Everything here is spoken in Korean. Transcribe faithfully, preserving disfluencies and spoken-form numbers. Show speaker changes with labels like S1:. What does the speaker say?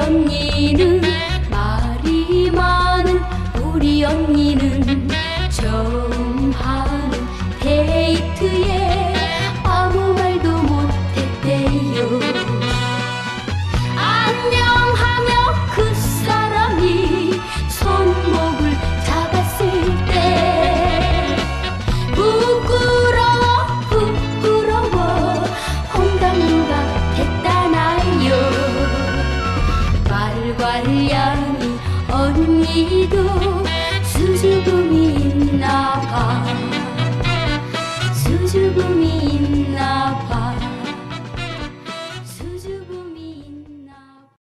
S1: 언니는 말이 많은 우리 언니는 처음 하는 데이트에 아무 말도 못했대요. 안녕하며 그 사람이 손목을 잡았을 때 부끄러워 부끄러워 홍당무가 됐다나요. 말괄량이 언니도 수줍음이 있나봐.